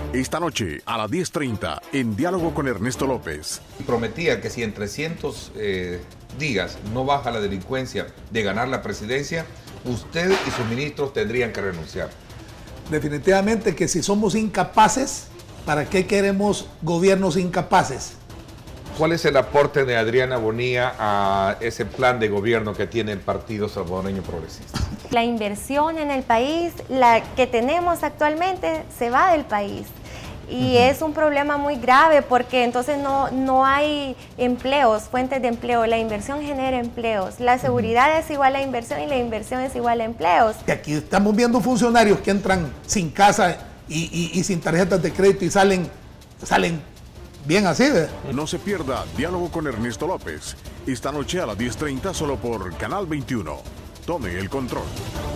Esta noche a las 10:30 en Diálogo con Ernesto López. Prometía que si en 300 días no baja la delincuencia de ganar la presidencia, usted y sus ministros tendrían que renunciar. Definitivamente que si somos incapaces, ¿para qué queremos gobiernos incapaces? ¿Cuál es el aporte de Adriana Bonilla a ese plan de gobierno que tiene el Partido Salvadoreño Progresista? La inversión en el país, la que tenemos actualmente, se va del país. Y es un problema muy grave porque entonces no hay empleos, fuentes de empleo. La inversión genera empleos. La seguridad es igual a inversión y la inversión es igual a empleos. Y aquí estamos viendo funcionarios que entran sin casa y sin tarjetas de crédito y salen bien así. No se pierda Diálogo con Ernesto López. Esta noche a las 10:30 solo por Canal 21. Tome el control.